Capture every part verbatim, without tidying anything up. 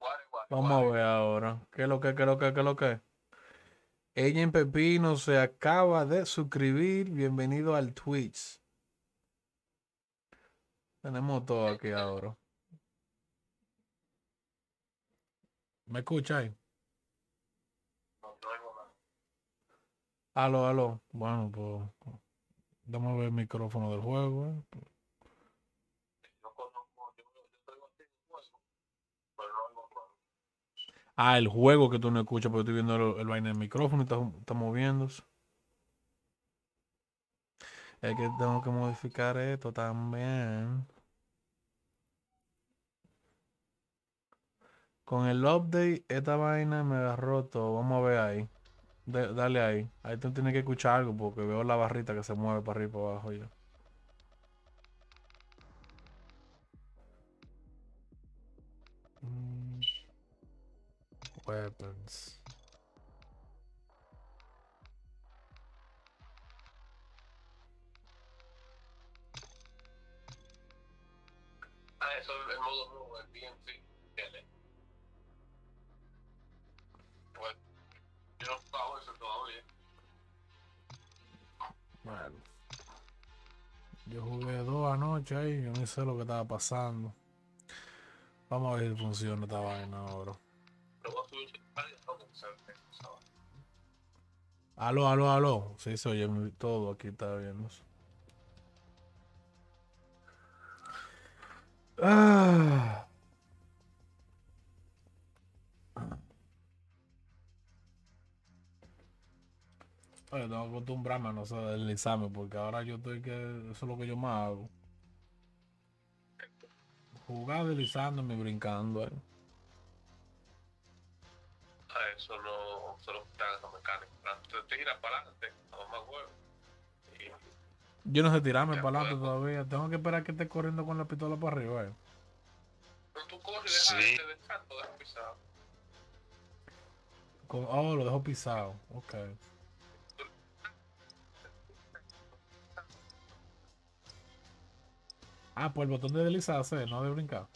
Vamos a ver ahora. ¿Qué es lo que, qué es lo que, qué es lo que? Ella en Pepino se acaba de suscribir. Bienvenido al Twitch. Tenemos todo aquí ahora. ¿Me escucháis? Aló, aló. Bueno, pues vamos a ver el micrófono del juego. ¿Eh? Ah, el juego que tú no escuchas porque estoy viendo el, el vaina del micrófono y está, está moviéndose. Es que tengo que modificar esto también. Con el update, esta vaina me agarró todo. Vamos a ver ahí. De- dale ahí. Ahí tú tienes que escuchar algo porque veo la barrita que se mueve para arriba y para abajo ya. Mm, weapons. Ah, eso es el modo nuevo, el B M C. Pues, yo no pago eso todavía. Bueno, yo jugué dos anoche ahí. Yo no sé lo que estaba pasando. Vamos a ver si funciona esta vaina ahora. Pero voy a subir un página, no, porque se ve que se va. Aló, aló, aló. Sí, se oye muy- todo aquí, está bien. Ah. Oye, tengo que acostumbrarme a no sé deslizarme porque ahora yo estoy que eso es lo que yo más hago. Jugar deslizándome y brincando. Eh. Ah, eso no se lo quitan a esa mecánica. Te tiras para adelante, a más huevo. Y Yo no sé tirarme ya para adelante puedes. todavía. Tengo que esperar que esté corriendo con la pistola para arriba. Eh. Pero tú corres y dejas Sí. de dejar todo pisado. Con- oh, lo dejo pisado. Ok. Ah, pues el botón de deslizarse, no de brincar.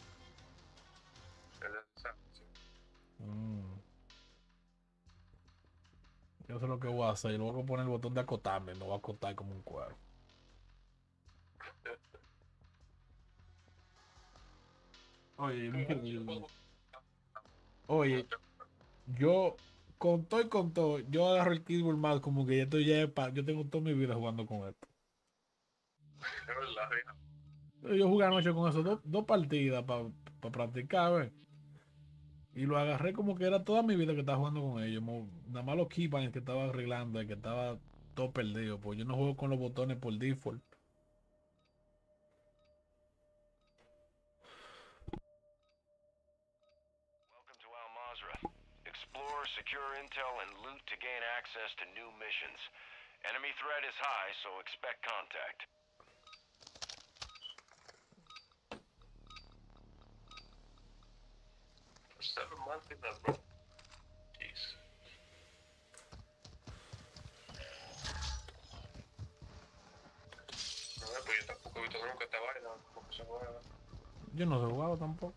Mm. Yo sé lo que voy a hacer. Yo voy a poner el botón de acotarme. Me voy a acotar como un cuero. Oye, increíble. Oye, yo con todo y con todo, yo agarro el keyboard más como que ya estoy ya pa- yo tengo toda mi vida jugando con esto. Es verdad, hija. Yo jugué anoche con eso, dos, dos partidas para pa practicar, ¿ves? Y lo agarré como que era toda mi vida que estaba jugando con ellos. Mo- Nada más los keybinds que estaba arreglando y que estaba todo perdido. Pues yo no juego con los botones por default. Welcome to Al Mazrah. Explore, secure intel, and loot to gain access to new missions. Enemy threat is high, so expect contact. For seven months in a row. Jeez. No, pues yo tampoco he visto nunca esta vaina, cómo se juega. Yo no sé jugado tampoco.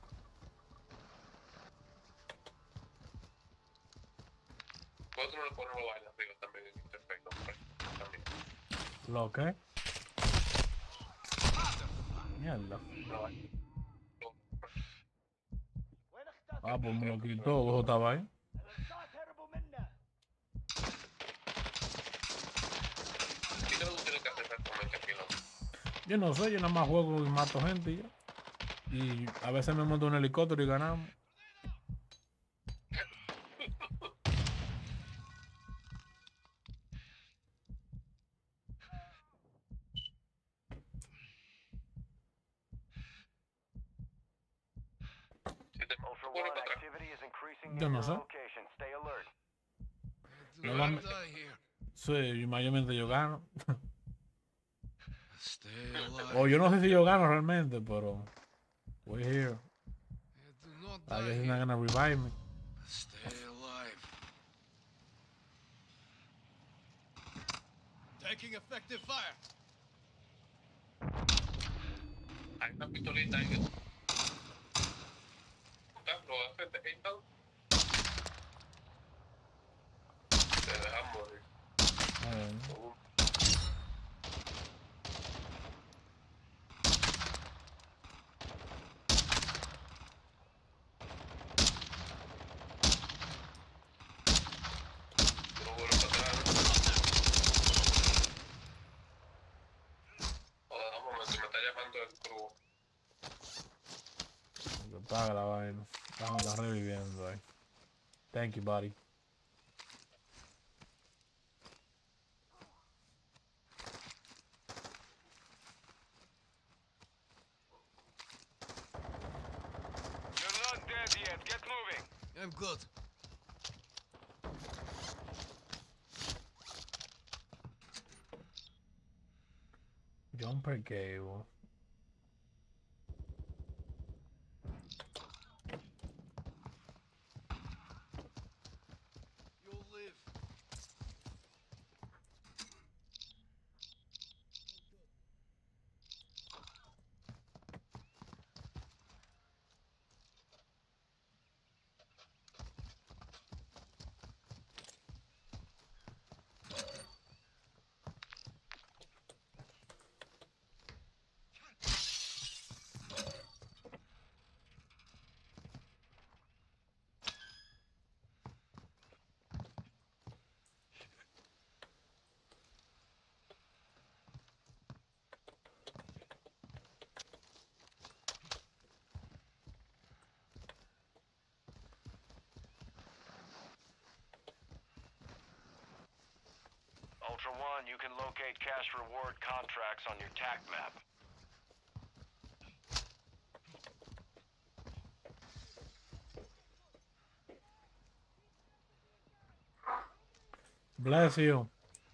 Nosotros no le ponemos vaina arriba también en Interface, no, también. ¿Lo qué? Mierda. Una vaina. Ah, pues me lo quitó. ¿Vos estaba ahí? ¿Qué es lo que tú tienes que hacer exactamente aquí, no? Yo no sé, yo nada más juego y mato gente y ya. Y a veces me monto un helicóptero y ganamos. Si te Ultra pones One, para atrás. activity is increasing Yo near no your sé. location. Stay alert. No va- Sí, y mayormente yo gano. O yo no sé si yo gano realmente, pero we're here. I guess he's not gonna revive me. Stay alive. Taking effective fire. Hay una pistolita ahí que... Carlos, hacete quitado. Te dejan morir. Eh, Uh, tú no vuelves para atrás, ¿no? Joder, un momento, me está llamando el crew. lo paga la vaina. Estamos está reviviendo ahí. Thank you, buddy. You're not dead yet. Get moving. I'm good. Jumper cable. You'll live. Ultra One, you can locate cash reward contracts on your T A C map. Bless you.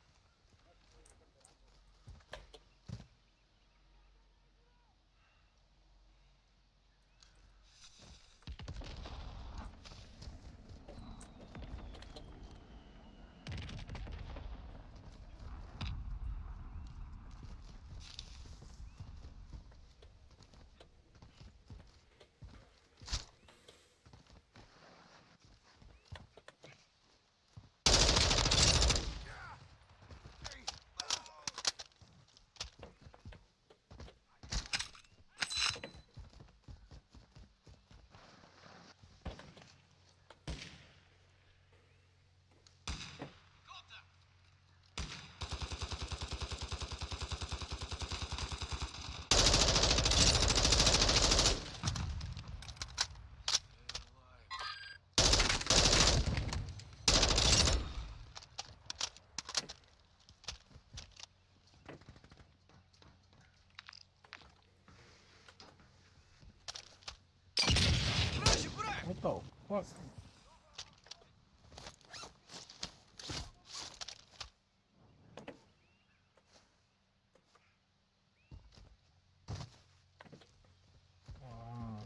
What the fuck? Ah.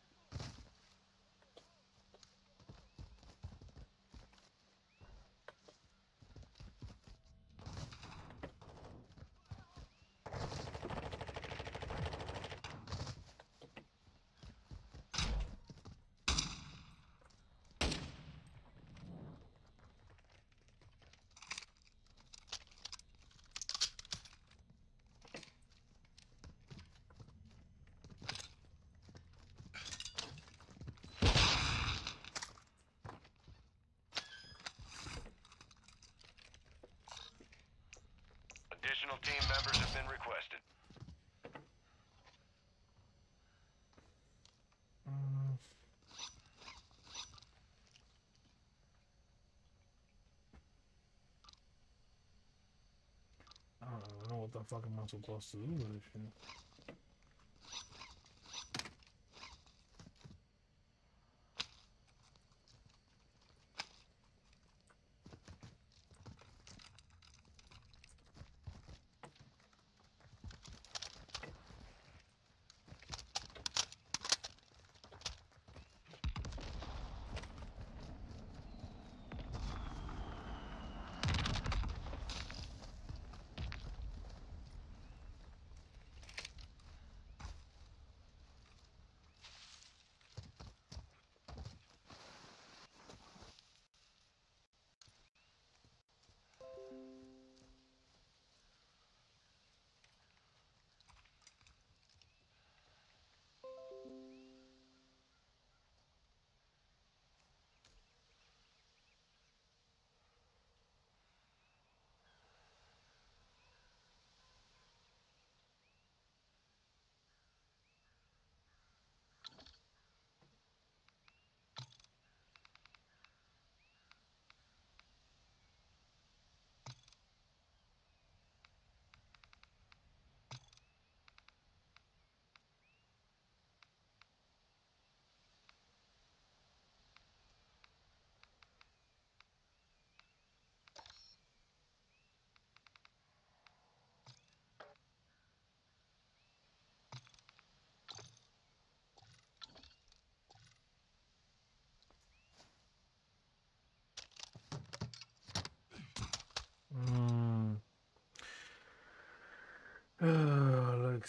Additional team members have been requested. Mm. I don't know what the fuck am I supposed to do with this shit.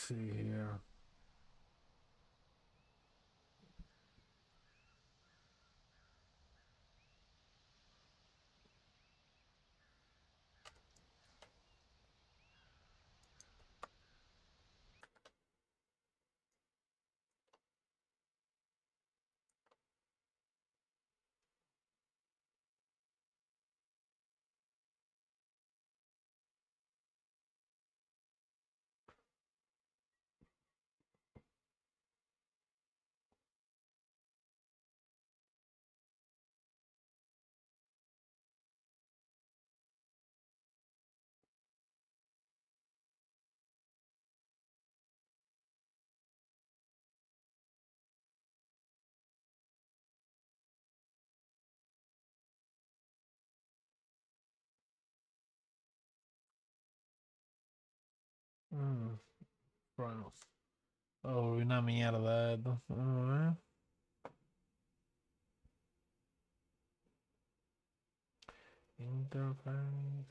see here. Mm, bueno. Oh, una mierda esto. A ver. Interface.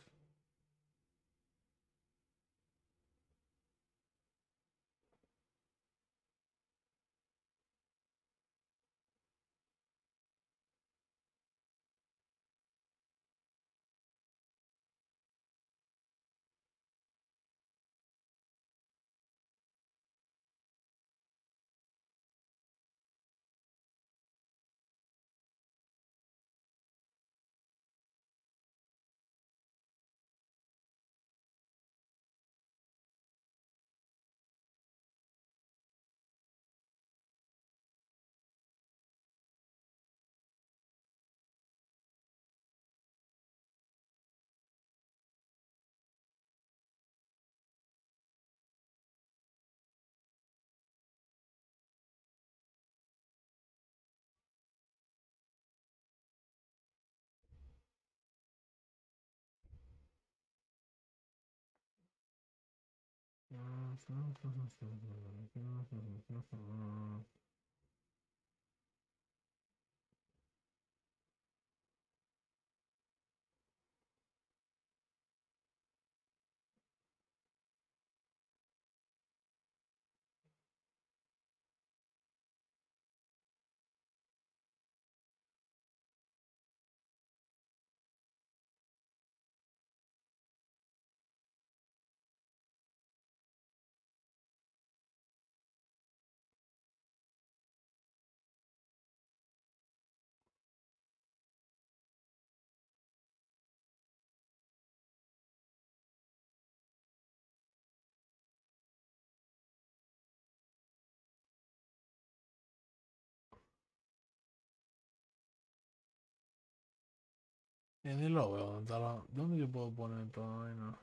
Y ni lo veo. ¿Dónde, está la- dónde yo puedo poner todo? Ay, no.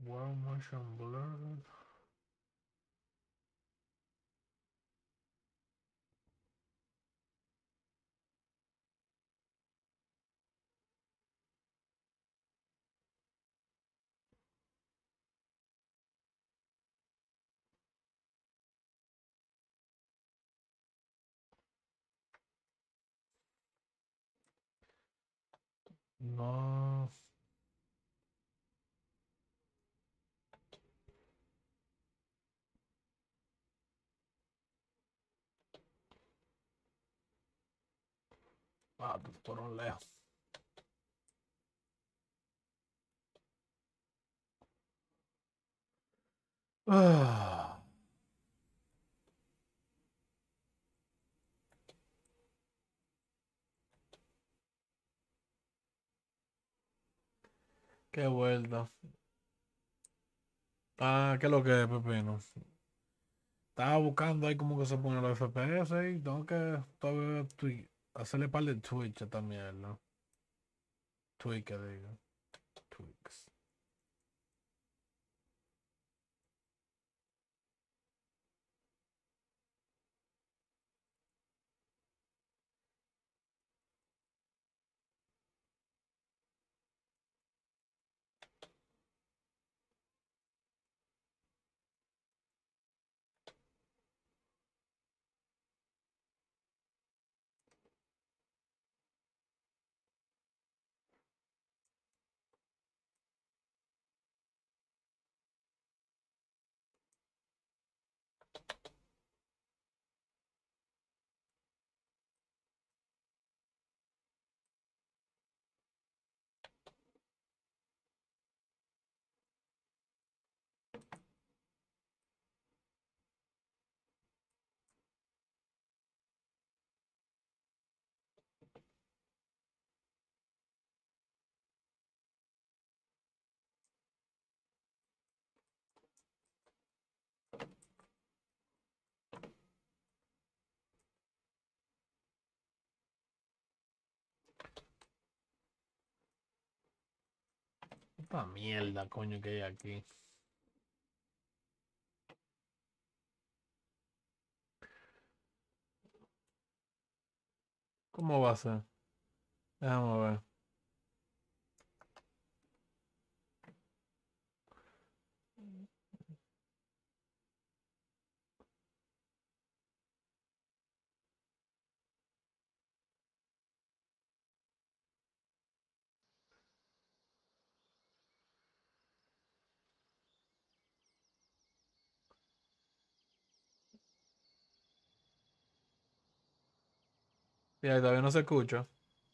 Well motion blur. No. Ah, te fueron lejos. Ah. Qué vuelta. Ah, ¿qué es lo que es, Pepino? Estaba buscando ahí como que se ponen los F P S y tengo que todavía tui- hacerle par de Twitch también, ¿no? Twitch, que digo. Twix. Esta mierda, coño, que hay aquí. ¿Cómo va a ser? Déjame ver. Y ahí todavía no se escucha.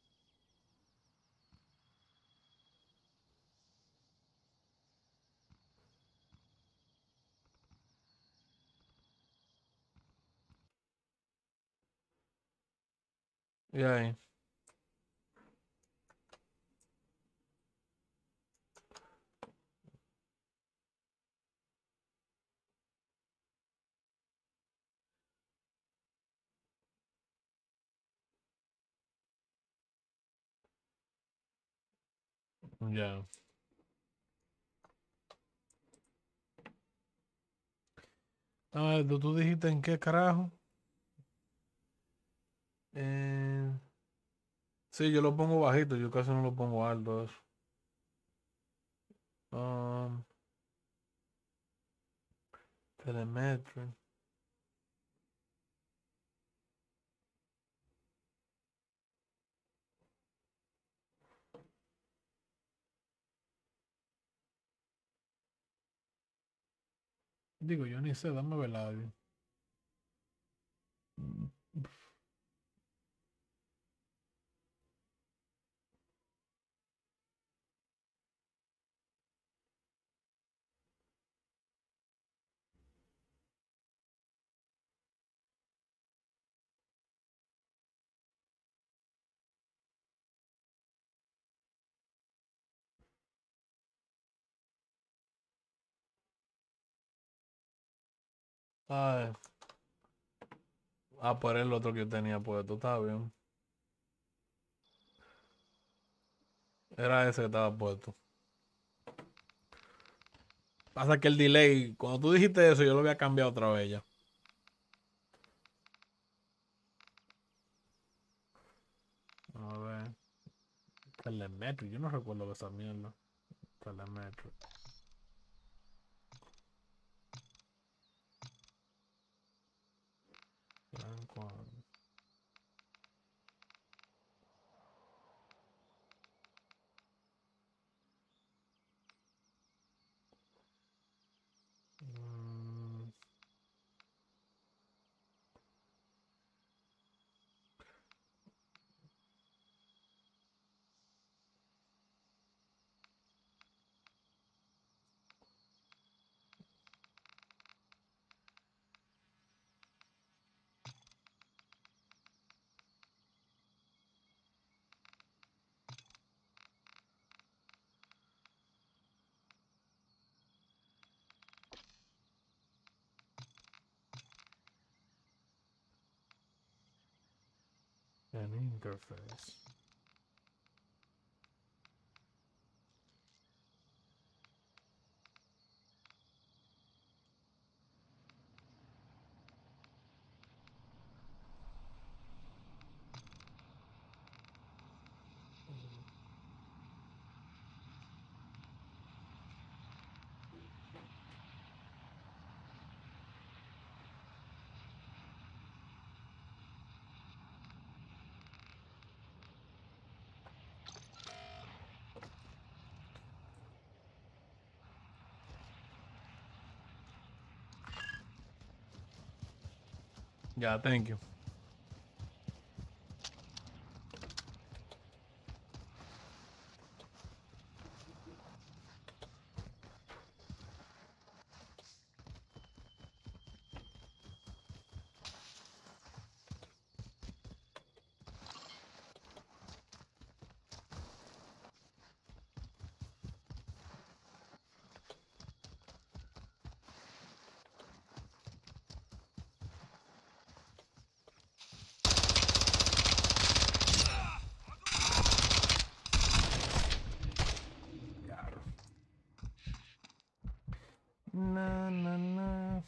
Y ahí. Ya. Ah, ¿tú, tú dijiste en qué carajo? Eh, sí, yo lo pongo bajito, yo casi no lo pongo alto eso. Um, telemetry. Digo, yo ni sé, dame ver audio. Ay, ah, por el otro que yo tenía puesto, está bien. Era ese que estaba puesto. Pasa que el delay, cuando tú dijiste eso, yo lo había cambiado otra vez ya. A ver. Telemetry, yo no recuerdo de esa mierda. Telemetry. Mm. An interface. Yeah, thank you. Na, na, na.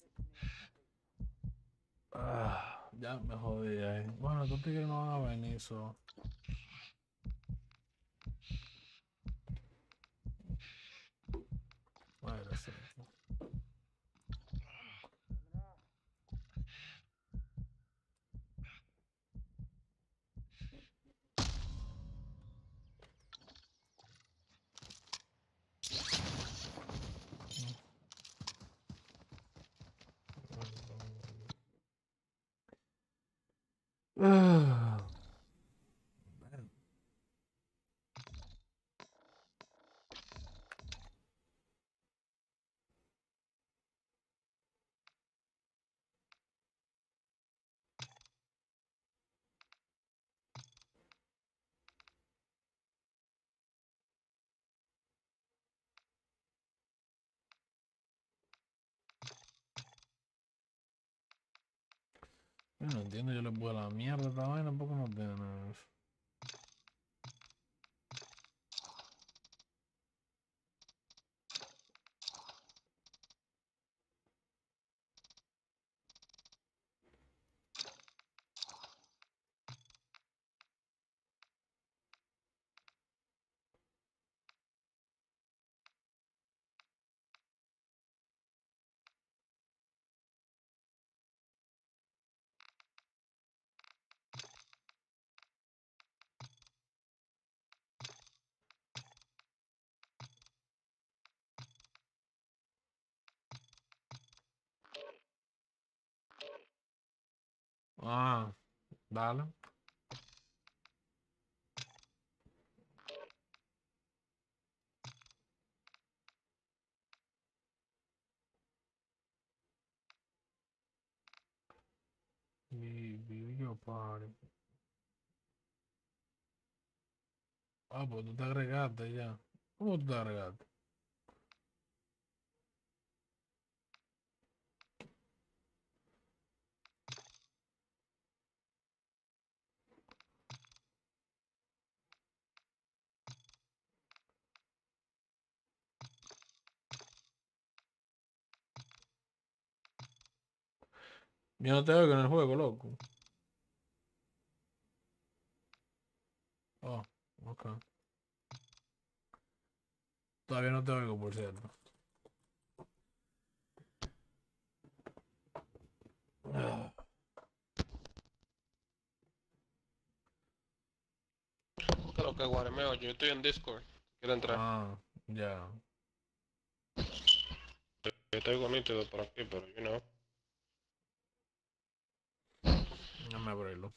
Ah, ya me jodí ahí. Bueno, estos tigres no van a venir, so. Wait a second. Ah. Yo no entiendo, yo le pongo la mierda a esta vaina porque no tiene nada de eso. Ah, dale. Vi- Video party. Ah, pues tú te agregaste ya. ¿Cómo tú te agregaste? Yo no te oigo en el juego, loco. Oh, ok. Todavía no te oigo, por cierto. Ah, Creo que guaremeo, yo estoy en Discord. Quiero entrar. ah, ya. Yo estoy nítido por aquí, pero you know. Déjame abrirlo.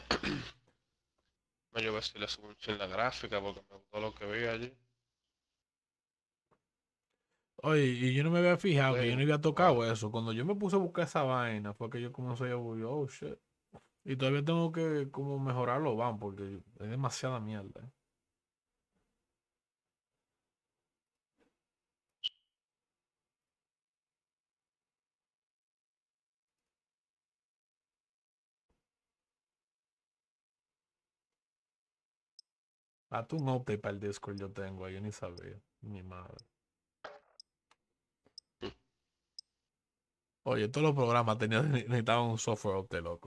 No, yo voy a ver si le subo un chin la gráfica porque me gustó lo que vi allí. Oye, y yo no me había fijado que yo no Bueno, había tocado wow. eso. Cuando yo me puse a buscar esa vaina, fue que yo comencé a buscar, oh shit. Y todavía tengo que como mejorarlo, van, porque es demasiada mierda. eh. Ah, tú un update para el Discord yo tengo, yo ni sabía. Mi madre. Oye, todos los programas tenían, necesitaban un software update, loco.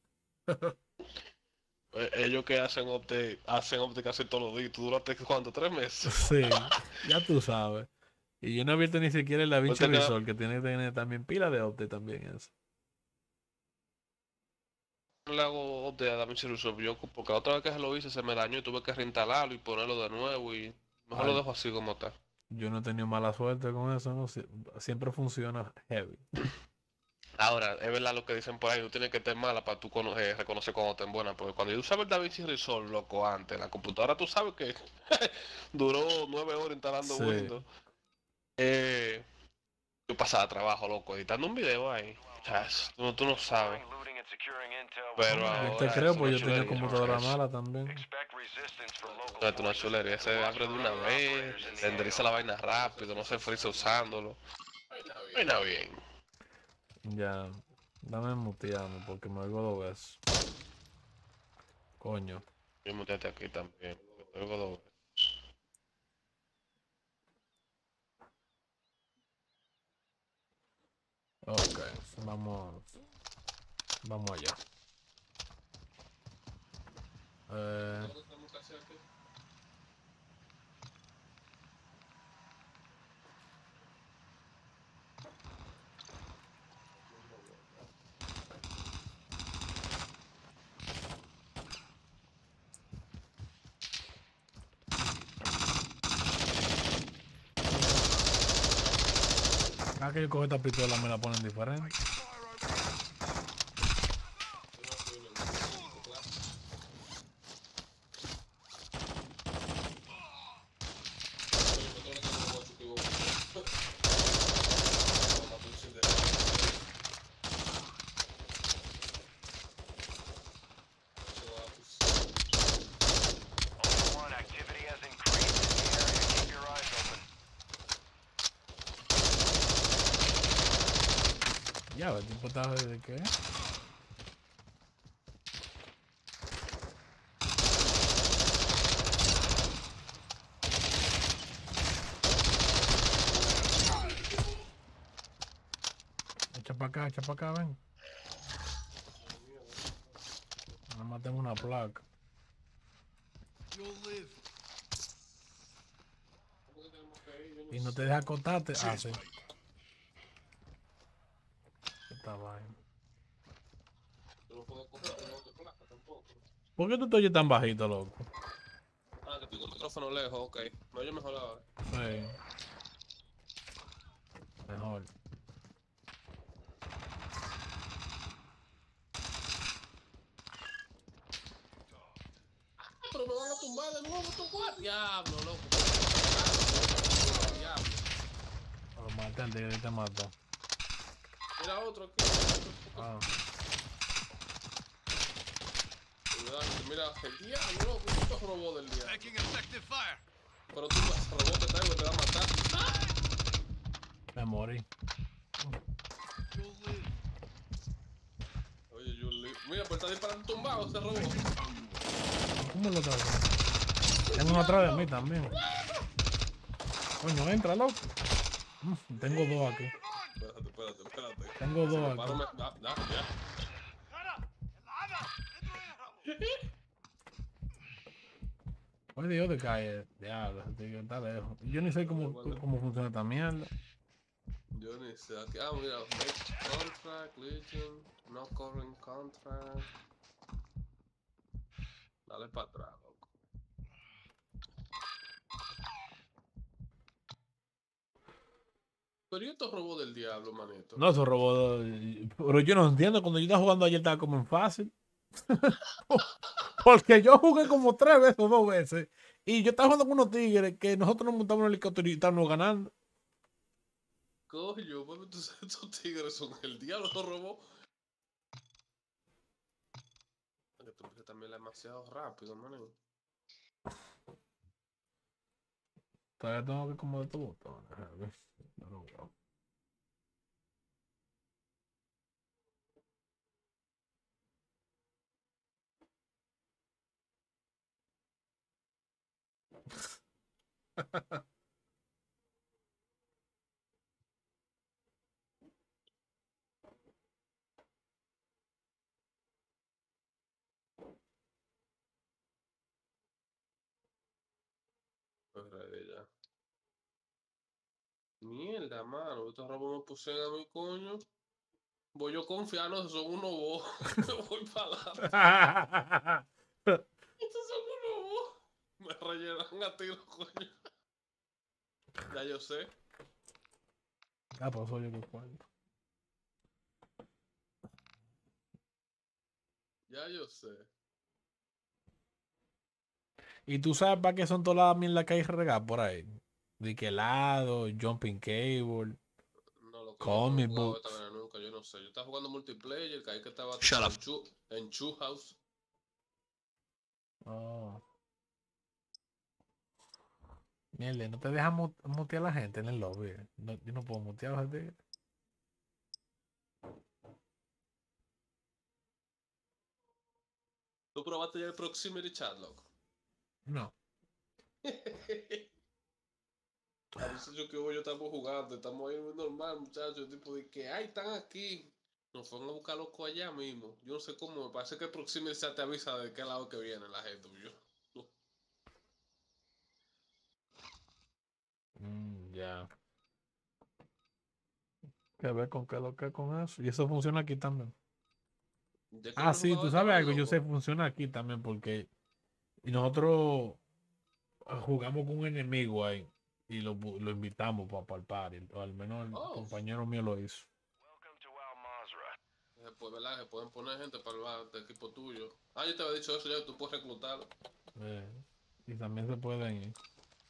Eh, Ellos que hacen update, hacen update casi todos los días. ¿Tú duraste cuánto? ¿Tres meses? Sí, ya tú sabes. Y yo no he abierto ni siquiera el DaVinci Usted queda- Resolve, que tiene que tener también pila de update también eso. No le hago update a DaVinci Resolve yo, porque la otra vez que se lo hice se me dañó y tuve que reinstalarlo y ponerlo de nuevo y mejor Ay, lo dejo así como está. yo no he tenido mala suerte con eso, ¿no? Sie- Siempre funciona heavy. Ahora, es verdad lo que dicen por ahí, tú tienes que estar mala para tú cono- eh, reconocer cuando estén buena, porque cuando yo usaba el DaVinci Resolve, loco, antes, en la computadora tú sabes que duró nueve horas instalando Sí. Windows. Eh, yo pasaba trabajo, loco, editando un video ahí. O sea, es- tú, no- tú no sabes. Exploring, looting, and securing intel with Pero Yo automatic te ahora creo, es pues una yo tenía chulería. computadora Es, mala también. expect resistance from local no, es una forces. chulería. Se abre de una vez, renderiza la vaina rápido, no se frisa usándolo. Vaina bien. Ya, dame mutearme porque me oigo dos veces. Coño. Yo muteate aquí también. Te oigo dos veces. Ok, vamos. Vamos allá. Eh, cada que yo cojo esta pistola me la ponen diferente. Ultra One, activity has increased in the area. Keep your eyes open. Ya, el tipo está de qué. Echa para acá, echa para acá, ven. Nada más tengo una placa. You'll live. Y no te deja acostarte. Ah, sí. Esta vaina. ¿Por qué tú te oyes tan bajito, loco? Ah, que tengo el micrófono lejos, ok. Me oye mejor ahora. Sí. Mejor. Pero me van a tumbar de nuevo, tu guardia. Diablo, loco. Diablo. Lo maté al tigre y te mató. Mira otro aquí. Ah. Cuidado, mira, el diablo, loco. Estos robots del diablo. Taking effective fire. Pero tú, ese robot que traigo te va a matar. Me morí. You'll live. Oye, Julie. Mira, pues está disparando tumbado ese robot. ¿Cómo lo traes? Tengo uno atrás de mí también. Coño, entra, loco. Mm, tengo dos aquí. Pues espérate, espérate, espérate. Tengo Se dos me paró, aquí. me- ah, ya, ya. Oye, Dios de calle. Diablo, ese tigre está lejos. Yo ni sé cómo, Bueno. cómo funciona esta mierda. Yo ni sé. Aquí, ah, mira, make contract, Legion, no current contract. Dale para atrás, loco. Pero ¿y estos robos del diablo, manito? No, esos robots. Pero yo no entiendo. Cuando yo estaba jugando ayer estaba como en fácil. Porque yo jugué como tres veces o dos veces. Y yo estaba jugando con unos tigres que nosotros nos montamos en el helicóptero y estábamos ganando. Coño, pues entonces estos tigres son el diablo, los robó. Que tú empiezas también demasiado rápido, man. Todavía tengo que como de estos botones. A ver, no lo veo. Pues ready ya. Mierda, mano, estos robos me pusieron a mi coño. Voy yo confiando, son unos bobos. Me voy para adelante. Estos son unos bobos. Me rellenan a tiro, coño. Ya yo sé. Ah, pues soy yo que cuento. Ya yo sé. ¿Y tú sabes para qué son todas las mierdas que hay regadas por ahí? De que helado, jumping cable. No, lo que Comic yo no he jugado books. esta vaina nunca, yo no sé. Yo estaba jugando multiplayer, que ahí que estaba Shut en up. Chu, en Chu House. Oh. Mierda, no te dejan mu- mutear a la gente en el lobby. No, yo no puedo mutear a la gente. ¿Tú probaste ya el Proximity Chat, loco? No. A veces yo que voy, yo estamos jugando, estamos ahí muy normal, muchachos, tipo de que, ay, están aquí. Nos fueron a buscar loco allá mismo. Yo no sé cómo, me parece que el Proximity Chat te avisa de qué lado que viene la gente, yo. Mm, ya. Que ver con qué lo que con eso. Y eso funciona aquí también. Ya que Ah, no he sí, jugado tú esta sabes vaina, algo. Yo loco. sé, funciona aquí también porque. Y nosotros ah, jugamos con un enemigo ahí. Y lo, bu- lo invitamos para el party. O al menos el Oh. compañero mío lo hizo. Welcome to Al Mazrah. Después, ¿verdad? Se pueden poner gente para el bar del equipo tuyo. Ah, yo te había dicho eso ya, que tú puedes reclutarlo. Eh, y también se pueden ir.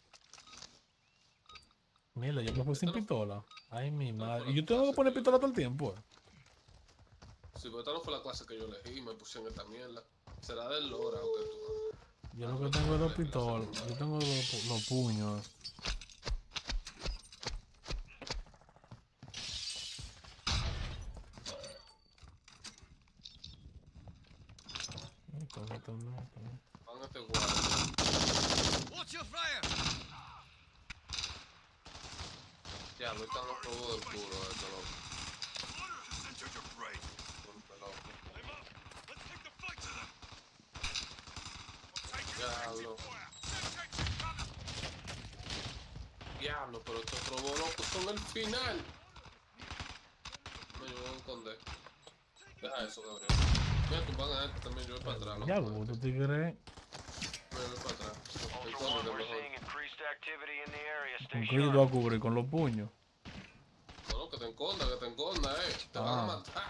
Mira, yo me fui sin Esta no- pistola. Ay, mi esta no madre. fue Y la yo tengo que clase poner que yo- pistola todo el tiempo. eh. Sí, pero esta no fue la clase que yo elegí y me pusieron esta mierda. Será del Lora o que tú. Yo lo que tengo es dos pistolas. Yo tengo dos pu- los puños. Ay, con esto no, con- Van a este guardia. Watch your fire! Ya, no están los robos del culo, esto loco. Center your prey. Golpe loco. I'm up. Let's take the fight to them. Diablo. Diablo, pero estos robos locos son el final. Me voy a esconder. Deja eso, Gabriel. Mira, tú van a este también, yo voy para atrás. Ya, loco. vos, tú te crees. Yo voy para atrás. Ultra One, Escóndete we're mejor. seeing increased activity in the area. ¿Con Stay qué yo te sharp. voy a cubrir? Con los puños. No, no, que te enconda, que te enconda, eh. Te van a Ah. matar.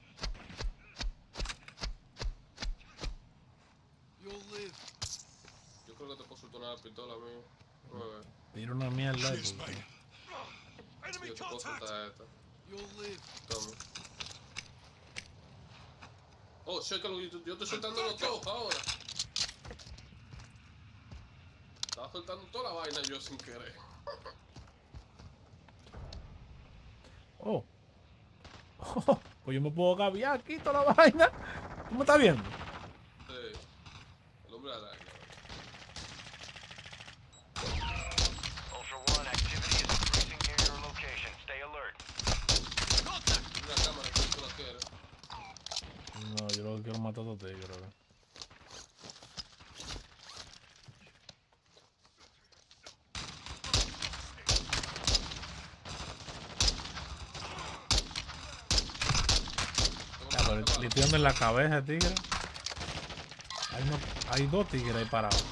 You'll live. Yo creo que te puedo soltar una pistola, amigo. A ver. Tira una mierda ahí. porque- Enemy Yo te puedo contact. soltar esta. You'll live. Toma. Oh, chécalo, yo, yo estoy soltando los dos ahora. Estaba soltando toda la vaina yo sin querer. Oh. Pues yo me puedo gaviar aquí toda la vaina. ¿Tú me estás viendo? Sí. El hombre araña. Ultra One, activity is increasing near your location. Stay alert. Le estoy dando en la cabeza, tigre. Hay, no, hay dos tigres ahí parados.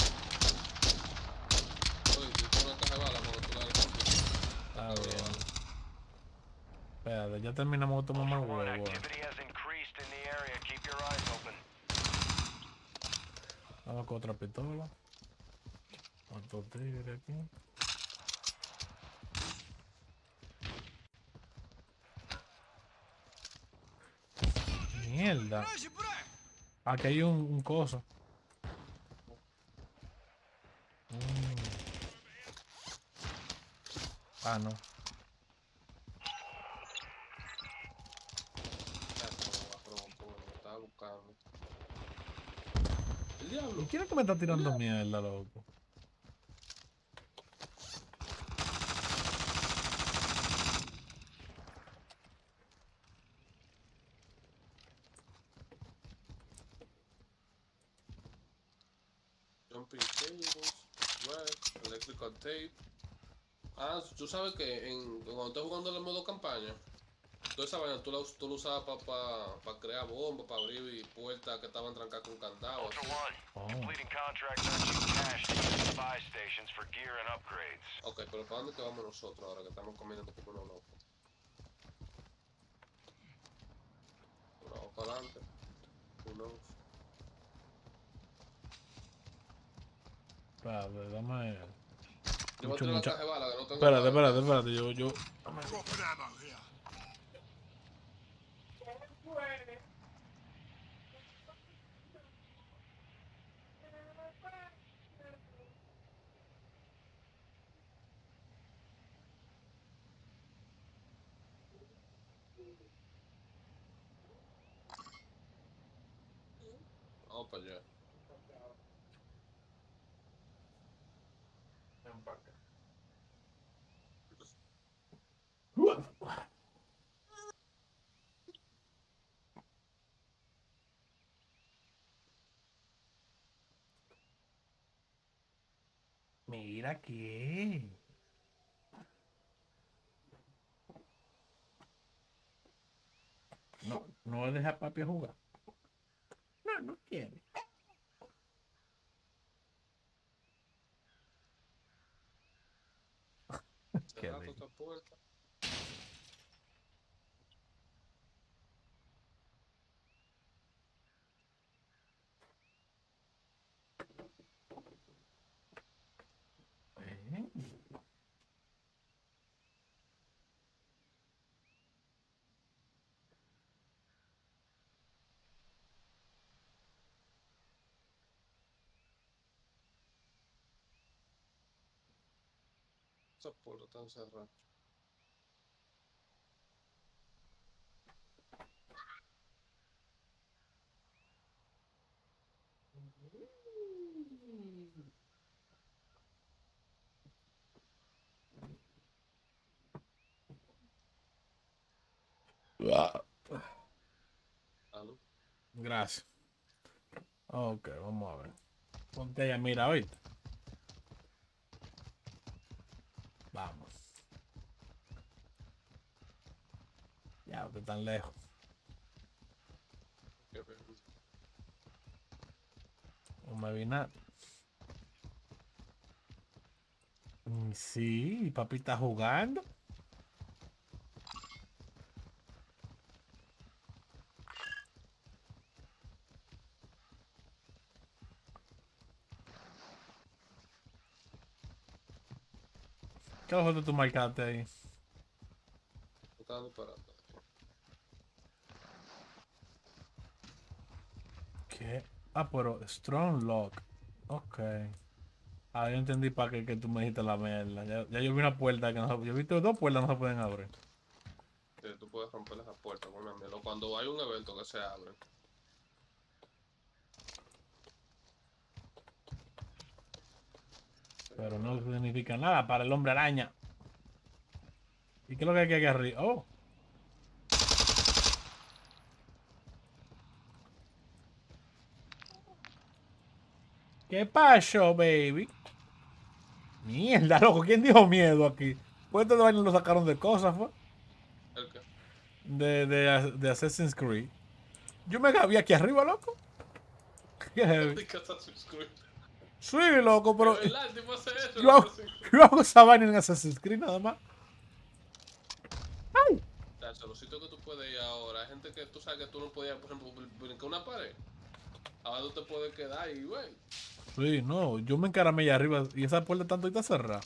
Oye, si tú una caja de bala, cuando tú la hagas. Está bien. Espérate, ya terminamos de tomar más Ultra One, huevo. activity has increased in the area. Keep your eyes open. Vamos con otra pistola. Otro tigre aquí. Mierda. Бражи, брат! Aquí hay un, un coso. Mm. Ah, no. Ya se me agarró, como me estaba buscando. El diablo. ¿Y quién es que me está tirando mierda, loco? Jumping cables, red, electrical tape. Ah, tú sabes que en, cuando estás jugando en el modo campaña, toda esa vaina tú la, us- tú la usabas para pa, pa crear bombas, para abrir puertas que estaban trancadas con candado. Ultra así. One, Oh. completing contracts earns you cash to use spy stations for gear and upgrades. Ok, pero ¿para dónde que vamos nosotros ahora que estamos comiendo como unos locos? Bueno, vamos para adelante. Who knows? Espérate, dame. Yo voy a Mucho, tirar la mucha- caja de bala que no tengo. Espérate, bala. espérate, espérate. Yo, yo. Dropping ammo here. Vamos para allá. Mira aquí. No, no deja a papi jugar. No, no quiere. Qué Cerrar bello. esta puerta. Eh. Esta puerta está encerrada. Aló. Gracias. Ok, vamos a ver. Ponte allá, mira, ¿oíste? Vamos. Ya, usted tan lejos. Qué bello. No me vi nada. Mm, sí, papi está jugando. ¿Qué ojo tú marcaste ahí? Me está disparando. ¿Qué? Ah, pero Strong Lock. Ok. Ah, yo entendí para qué que tú me dijiste la mierda. Ya, ya yo vi una puerta que no se, yo he visto dos puertas que no se pueden abrir. Sí, tú puedes romper esa puerta con una mierda. Cuando hay un evento que se abre. Pero no significa nada para el hombre araña. ¿Y qué es lo que hay aquí arriba? Oh. ¿Qué pasó, baby? Mierda, loco. ¿Quién dijo miedo aquí? Pues estos vainos lo sacaron de cosas, fue. ¿El qué? De, de, de Assassin's Creed. Yo me gavé aquí arriba, loco. Qué heavy. ¿Qué está suscrito? Sí, loco, pero ¿De verdad? ¿El tipo hace eso? yo hago, yo hago esa vaina en Assassin's Creed nada más. Tacho, los sitios que tú puedes ir ahora, hay gente que tú sabes que tú no podías, por ejemplo, brin- brincar una pared. Ahora tú te puedes quedar y, güey. Sí, no, yo me encaramé allá arriba y esa puerta tanto está cerrada.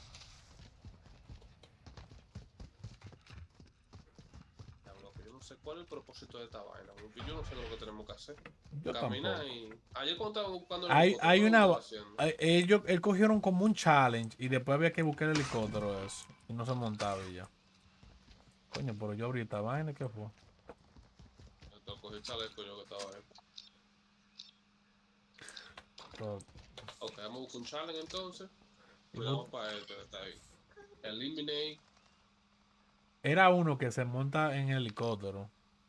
Diablo, que yo no sé cuál es el propósito de esta vaina, porque yo no sé lo que tenemos que hacer. Yo Caminar tampoco. y... Ayer cuando estaba buscando el Hay, helicóptero, hay ¿qué una... estaba va- haciendo? hay- Ellos él cogieron como un challenge y después había que buscar el helicóptero eso. Y no se montaba y ya. Coño, pero yo abrí esta vaina, ¿qué fue? Yo cogí el chaleco yo que estaba ahí. Pero- Ok, vamos a buscar un challenge entonces. y Y vos- vamos para este que está ahí. Eliminate. Era uno que se monta en helicóptero.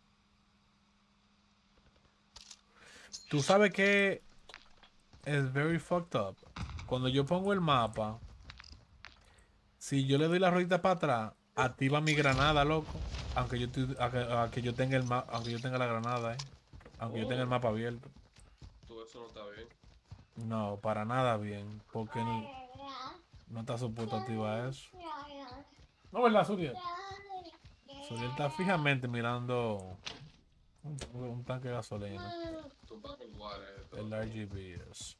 Tú sabes que es very fucked up. Cuando yo pongo el mapa, si yo le doy la ruedita para atrás, activa mi granada, loco. Aunque yo, tu- a que, a que yo tenga el ma- aunque yo tenga la granada, eh. Aunque yo tenga el mapa abierto. Tú eso no está bien. No, para nada bien. Porque no, no está supuesto a activar eso. No, ¿verdad, Suriel? Suriel está fijamente mirando un, un tanque de gasolina. Tú vas a jugar esto. El R G B es.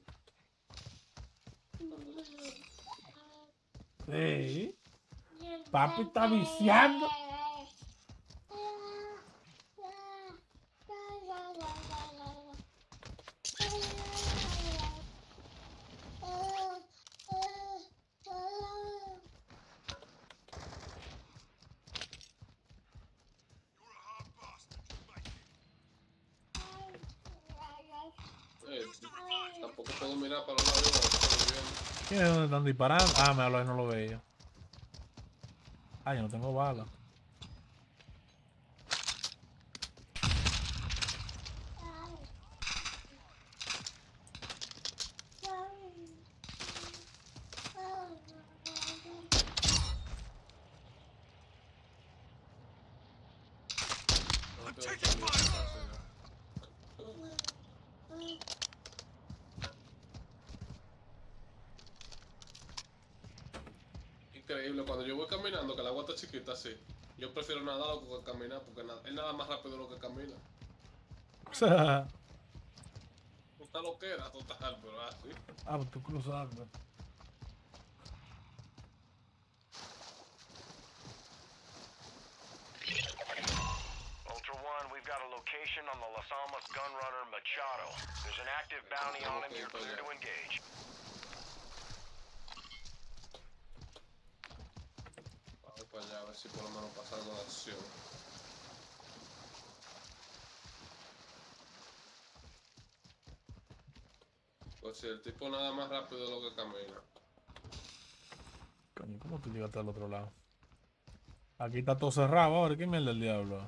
Sí. Papi está viciando. Eh, tampoco puedo mirar para los lados cuando estoy viviendo. ¿Quién es donde están disparando? Ah, me habló y no lo veía. Ah, yo no tengo bala. No tengo que mirar para hacer. Increíble, cuando yo voy caminando, que el agua está chiquita así, yo prefiero nadar loco que caminar, porque na- él nada más rápido de lo que camina. Está loquera total, pero así. Ah, pues tú cruzando. Ultra One, we've got a location on the Las Almas gunrunner Machado. There's an active bounty on him. You're clear to engage. Vamos para allá a ver si por lo menos pasa algo de acción. Pues si el tipo nada más rápido de lo que camina. Coño, ¿cómo tú llegaste al otro lado? Aquí está todo cerrado ahora. ¿Qué mierda el diablo?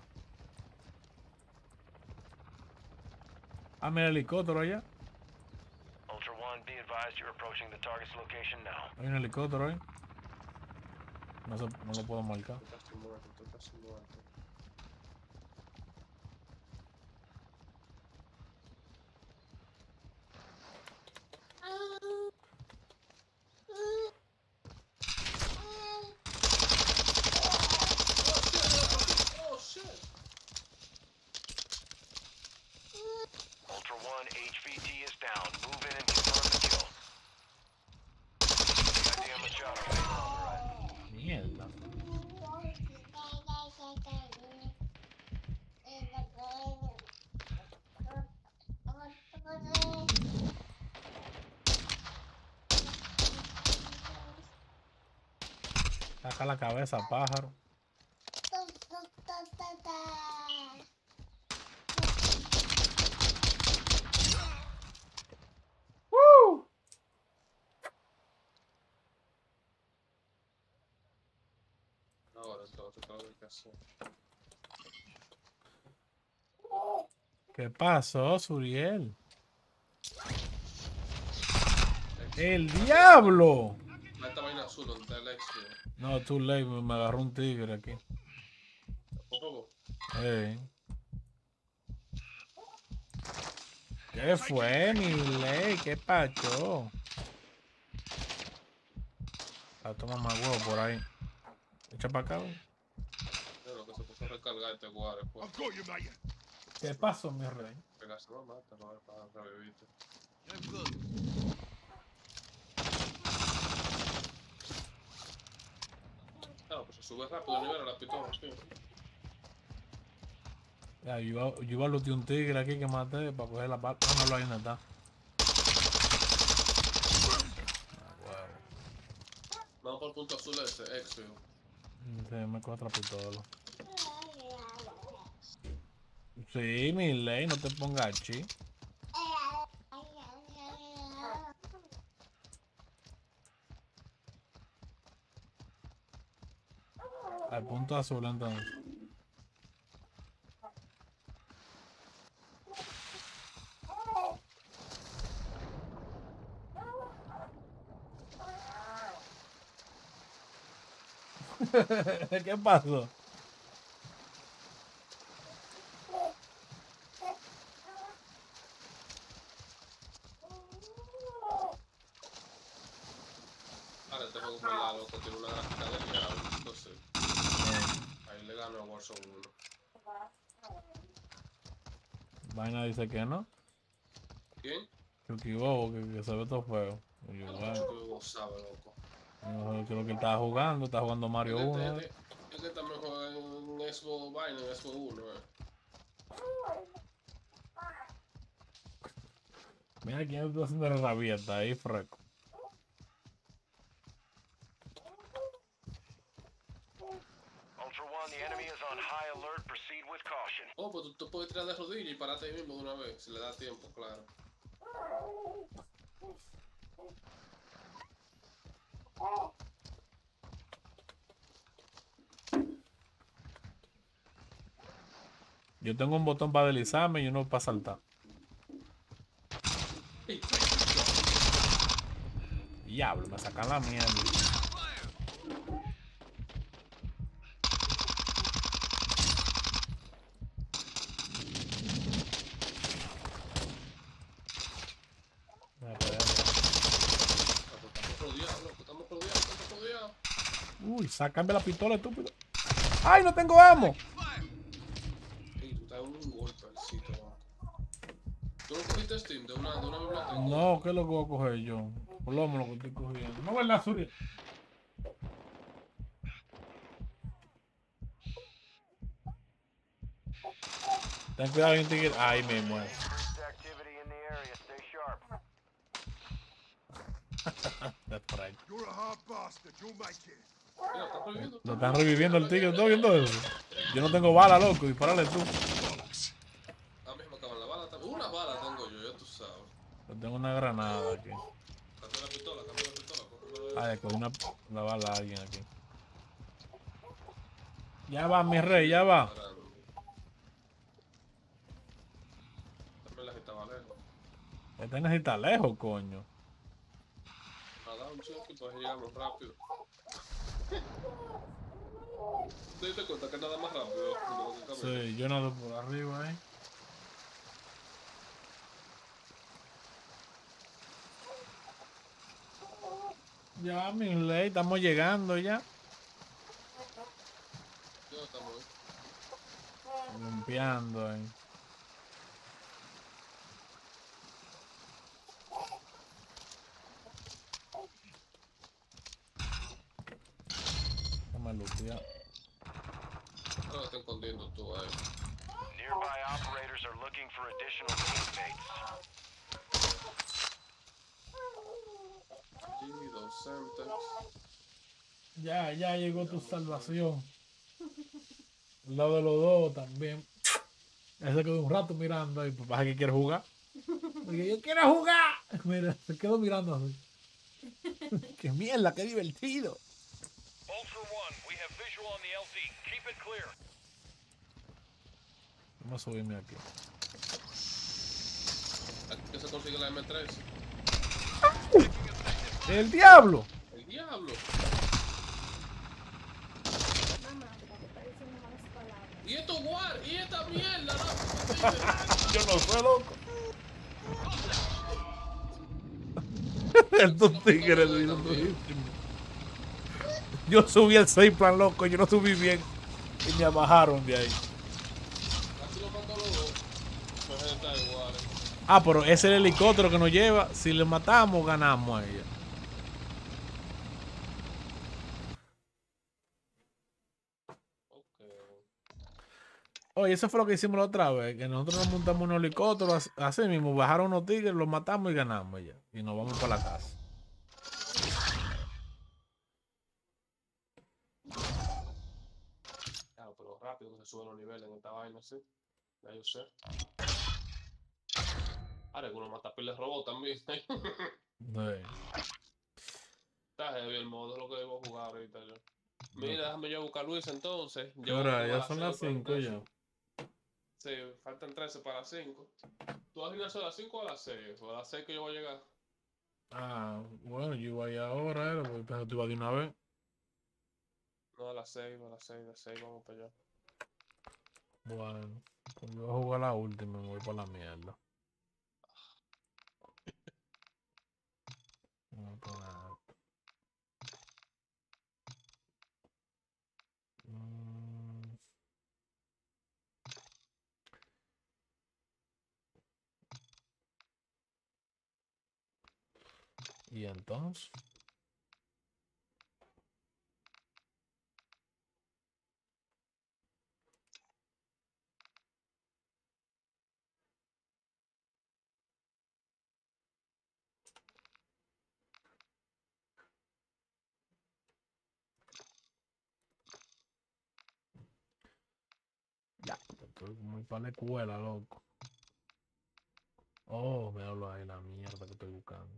Ah, mira el helicóptero allá. Ultra One, be advised you're approaching the target's location now. Hay un helicóptero ahí. No, se, no lo puedo marcar. Estoy casi muerto, estoy casi muerto. Oh shit! Ultra One, H V T is down. Move in and confirm the kill. Idea Machado, stay on the right. Mierda. Saca la cabeza, pájaro. ¡Woo! Ahora entonces, ¿qué es lo que hacer? ¿Qué pasó, Suriel? ¡El diablo! Esta vaina azul, donde está el éxito. No, too late, me, me agarró un tigre aquí. Por favor. Hey. ¿Qué fue, mi ley? ¿Qué pacho? Ah, toma más huevo por ahí. Echa para acá, güey. Pero que se puso a recargar este guare, pues. I've got you, mate. ¿Qué pasó, mi rey? Pegarse no mata, no es para revivirte. Claro, pues se sube rápido el nivel a la pistola, sí. Ya, yo iba, yo iba a lootear un tigre aquí que maté para coger la pala. Ah, no, lo hay donde está. Ah, huevo. Vamos por el punto azul ese, exfil. Sí, me coge otra pistola. Sí, mi ley, no te pongas chi. Al punto azul entonces. ¿Qué pasó? Ahora este juego por la loco tiene una gráfica del diablo, entonces ahí le gano a Warzone uno. Vaina dice que no. ¿Quién? Chucky Bobo, que, que se ve todo feo. Y yo, No, bueno, Chucky Bobo sabe, loco. yo creo que él estaba jugando, estaba jugando Mario Es que- uno. es que- es que también juega en Xbox vaina, en Xbox uno, eh. Mira quién está haciendo la rabieta ahí, freco. Ultra One, the enemy is on high alert. Proceed with caution. Oh, pues tú, tú puedes tirar de rodillas y pararte ahí mismo de una vez, si le da tiempo, claro. Yo tengo un botón para deslizarme y uno para saltar. Diablo, me sacan la mierda. Mira, para allá. Ah, pues estamos rodeados, loco, estamos rodeados, estamos rodeados. Uy, sácame la pistola, estúpido. ¡Ay, no tengo ammo! Ey, tú estás en un golpe al sitio, loco. ¿Tú no cogiste Steam de una, de una biblioteca? No, ¿qué es lo que voy a coger yo? Por lo menos lo que estoy cogiendo. No, ¿verdad, Suri? Ten cuidado, hay un tigre. Ay, me muero. Increased activity in the area. Stay sharp. That's por ahí. You're a hard bastard. You'll make it. Mira, está prohibido. Lo están reviviendo el tigre. ¿Estás viendo eso? Yo no tengo bala, loco. Disparale tú. Ah, mismo acaban la bala también. Una bala tengo yo, ya tú sabes. Yo tengo una granada aquí. Cambia la pistola, cambia la pistola. cógela de- Ay, cogí una, una bala a alguien aquí. Ya va, mi rey, ya va. Parando. También la gente estaba lejos. Este necesita lejos, coño. Nada, un choque, pues llegamos rápido. ¿Te diste cuenta que nada más rápido? de lo que camina? Sí, yo nado por arriba, eh. Ya, mi ley, estamos llegando ya. Ya estamos ahí. Limpiando ahí. Déjame lutear. Creo que está escondiendo tú ahí. Nearby operators are looking for additional teammates. G, dos Semtex. Ya, ya llegó tu salvación. Al lado de los dos también. Él se quedó un rato mirando ahí, pues pasa que quiere jugar. Porque yo quiero jugar. Mira, se quedó mirando así. Qué mierda, qué divertido. Ultra One, we have visual on the L Z. Keep it clear. Vamos a subirme aquí. Aquí se consigue la M tres. ¡El diablo! ¡El diablo! Mamá, te parece una malas palabras. ¿Y esto guar? ¿Y esta mierda? No, Yo no sé, loco. Estos tigres son durísimos. Yo subí el seis plan, loco. Yo no subí bien. Y me bajaron de ahí. Casi lo mató a los dos. Pues está igual. Ah, pero ese es el helicóptero que nos lleva. Si le matamos, ganamos a ella. Ok. Oye, eso fue lo que hicimos la otra vez. Que nosotros nos montamos un helicóptero. as- Así mismo, bajaron unos tigres, los matamos y ganamos ya. Y nos vamos para la casa. Claro, pero rápido que se suben los niveles en esta vaina, sí. Ya yo sé. Ahora que uno mata piles robot también. Sí. Está heavy el modo, lo que debo jugar ahorita yo. Mira, déjame yo buscar a Luis entonces. ¿Qué Yo hora? como a Ya las son las seis, faltan cinco trece. ya. Sí, faltan trece para las cinco. ¿Tú vas a gimnasio a las cinco o a las seis? ¿O a las seis que yo voy a llegar? Ah, bueno, yo iba ahí ahora, era, porque pensé que tú ibas de una vez. No, a las seis, a las seis, a las seis vamos para allá. Bueno, pues yo voy a jugar la última y me voy para la mierda. Me voy a poner- Mm, Y entonces, ya, estoy muy para la escuela, loco. Oh, me hablo ahí la mierda que estoy buscando.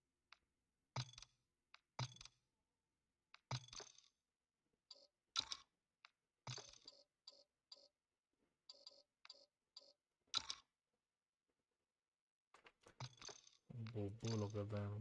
Pupú, lo que tengo.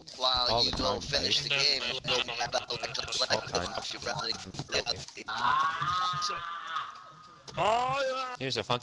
while All you the don't time, finish the buddy. game, you go back out like a All flag time. off your rally. Here's a fun.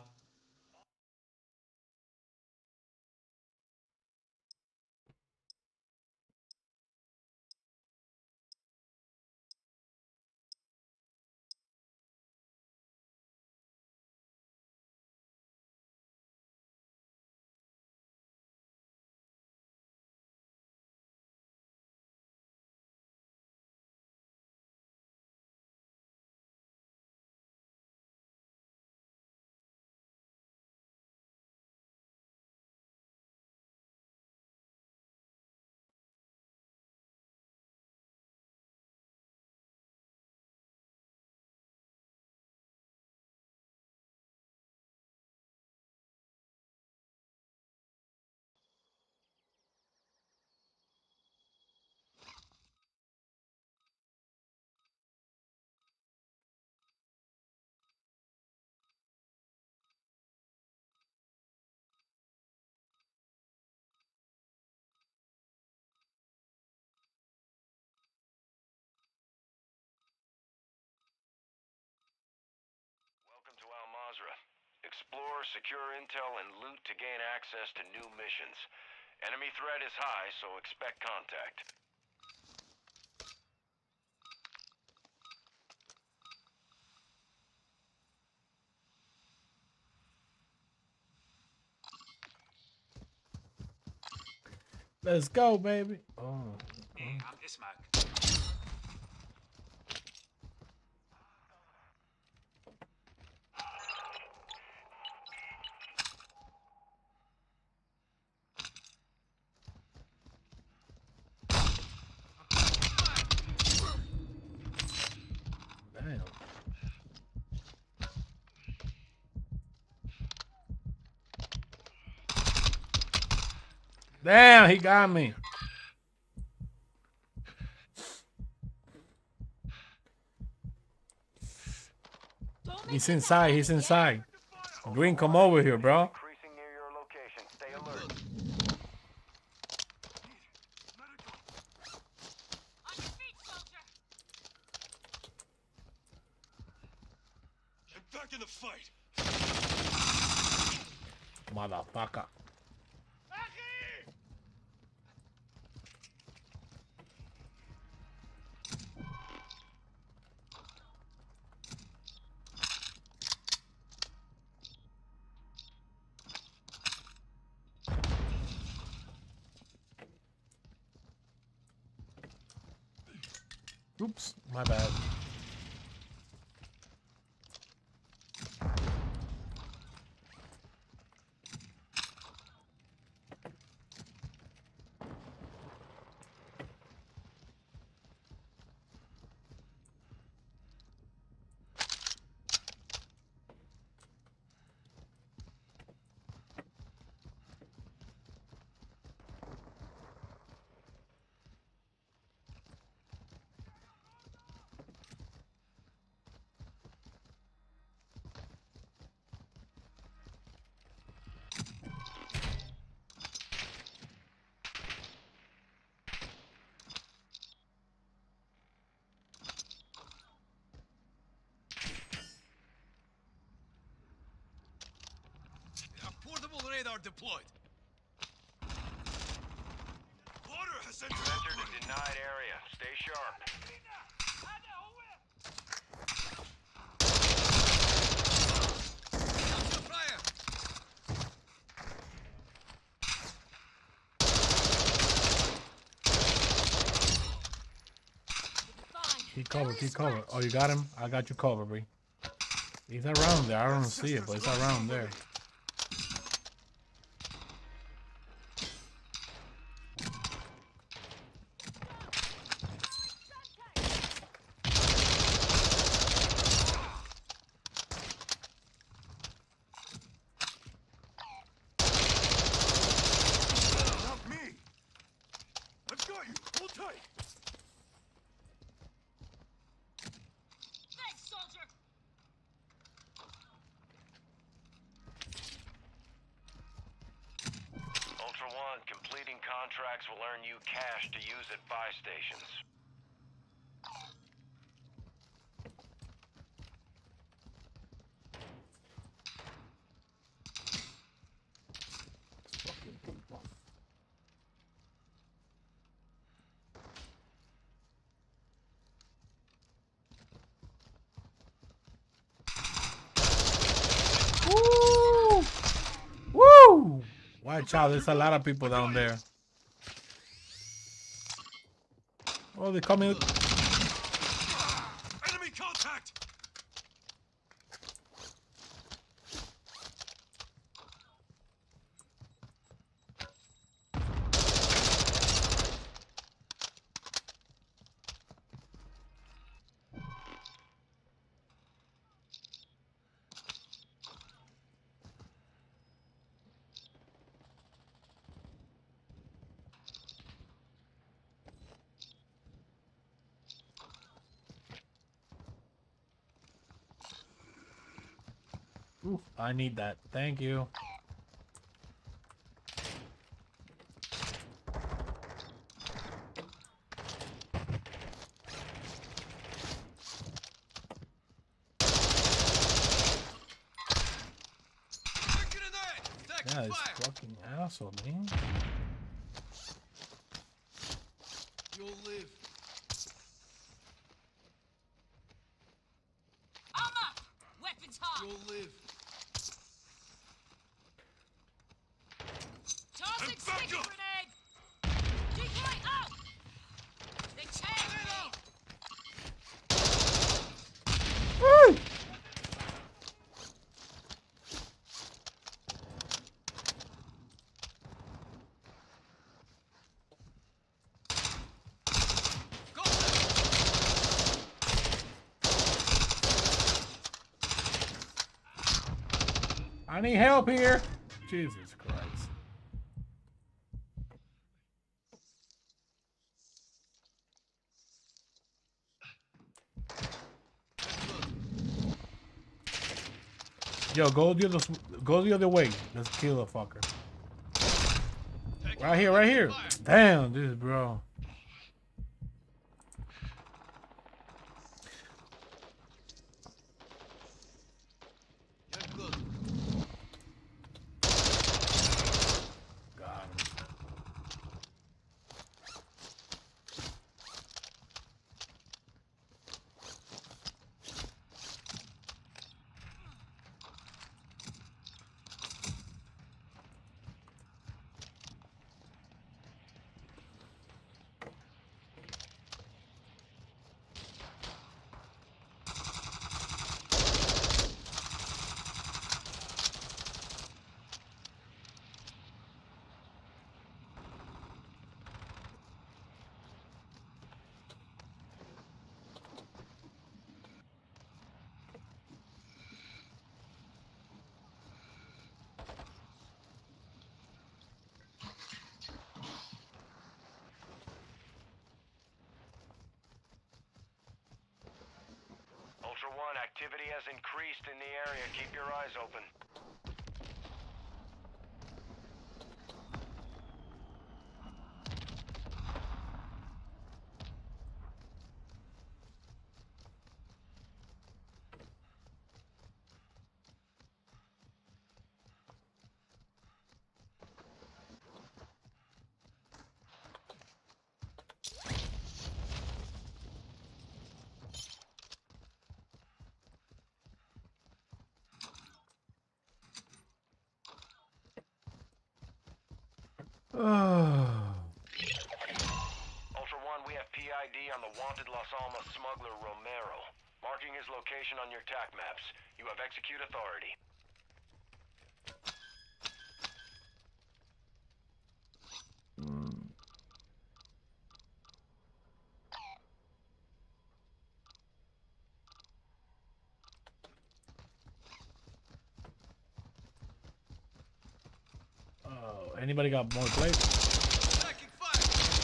Welcome to Al Mazrah. Explore, secure intel, and loot to gain access to new missions. Enemy threat is high, so expect contact. Let's go, baby. Oh. Hey, I'm Ismac. Damn. Damn, he got me. He's inside, he's inside. Green, come over here, bro. Increasing near your location. Stay alert. I'm back in the fight. Motherfucker. Oops, my bad. Portable radar deployed. Water has entered. Entered a denied area. Stay sharp. Keep cover, keep cover. Oh, you got him? I got you covered, Bree. He's around there. I don't see it, but it's around there. Not me. I've got you. Hold tight. Thanks, soldier. contracts will earn you cash to use at buy stations. Woo! Woo! Watch out, there's a lot of people down there. Oh, they coming. Enemy contact! Oof, I need that. Thank you. Yeah, this fucking asshole, man. You'll live. I'm up! Weapons hot! You'll live. Tossing I'm sticky back up. grenade! Decoy out! They tagged me! Woo! Go! I need help here. Jesus Christ. Yo, go the other, go the other way. Let's kill the fucker. Right here, right here. Damn, this bro. You're good. Got him. Ultra One, activity has increased in the area. Keep your eyes open. Ultra One, we have P I D on the wanted Los Alamos smuggler Romero. Marking his location on your tac maps. You have execute authority. Oh, anybody got more plates? Taking fire.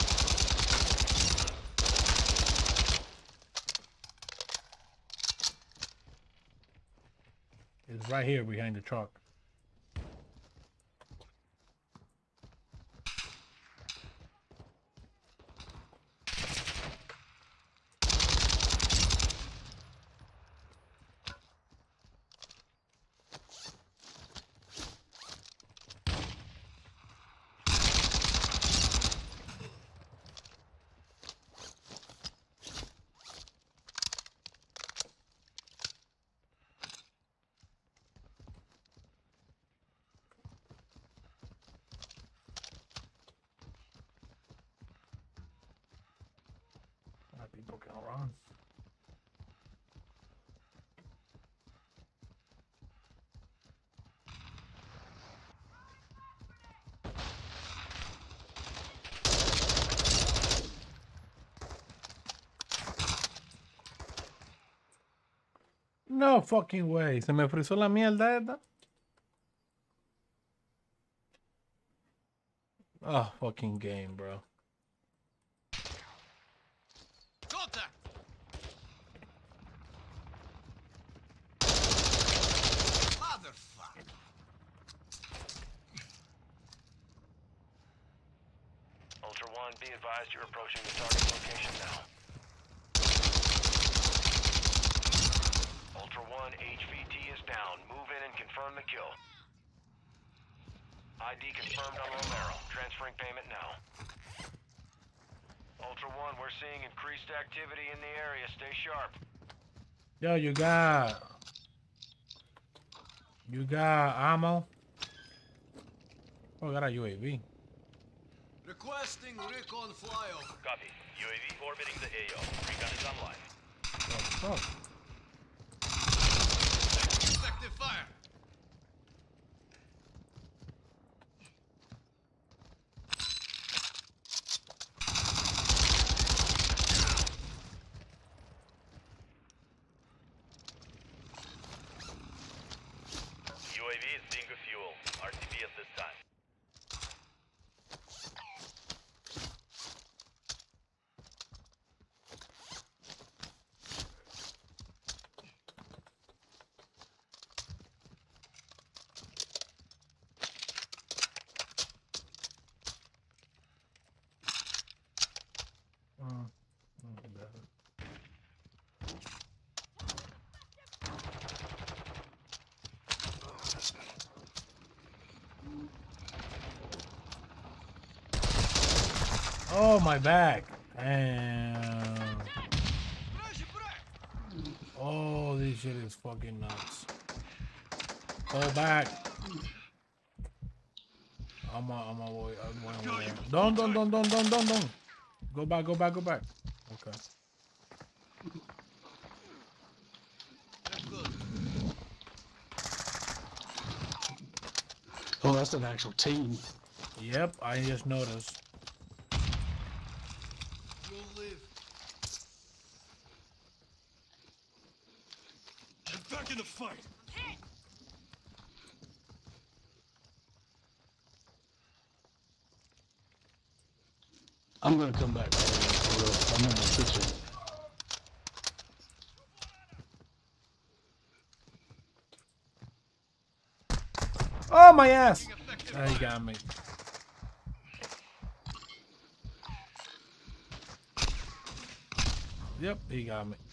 It's right here behind the truck. No fucking way. Se me frizó la mierda esta. Oh, fucking game, bro. Contact! Motherfucker! Ultra One, be advised you're approaching the target location now. Ultra One, H V T is down. Move in and confirm the kill. I D confirmed on Romero. Transferring payment now. Ultra One, we're seeing increased activity in the area. Stay sharp. Yo, you got... You got ammo? Oh, I got a U A V. Requesting recon flyover. Copy. U A V orbiting the A O. Recon is online. What the fuck? Effective fire. U A V is being fuel. R T B at this time. Mm. Mm, got it. Oh, my back. Damn. Oh, this shit is fucking nuts. Fall back. I'm a, I'm a boy. I'm going away. Don't, don't, don't, don't, don't, don't, don't. Go back, go back, go back. Okay. Oh, that's an actual team. Yep, I just noticed. You'll live. Get back in the fight. Hit! I'm gonna come back. For real. I'm in the kitchen. Oh, my ass. Oh, he got me. Yep, he got me.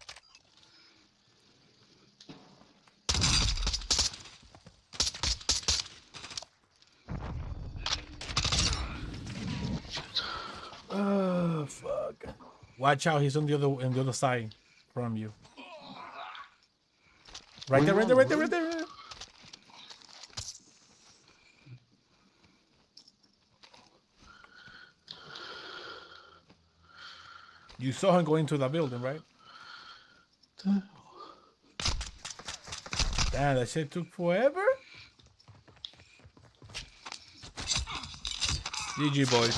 Oh, fuck. Watch out, he's on the other on the other side from you. Right there, right there, right there, right there. Right there. You saw him go into the building, right? Damn, that shit took forever. G G, boys.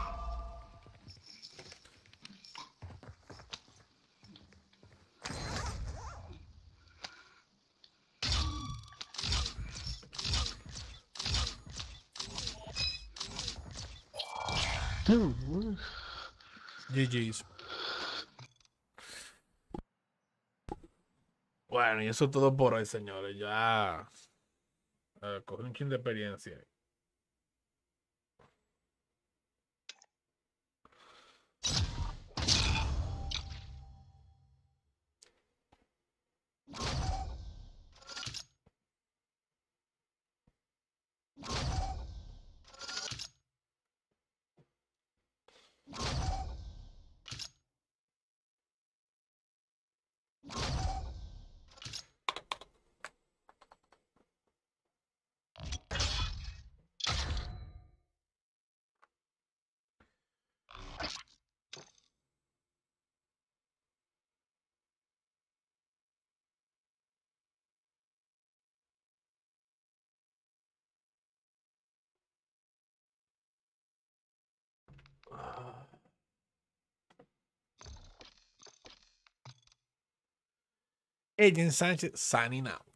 Dude, what? G G's. Bueno, y eso es todo por hoy, señores. Ya uh, cogí un chin de experiencia. Agent Sánchez signing out.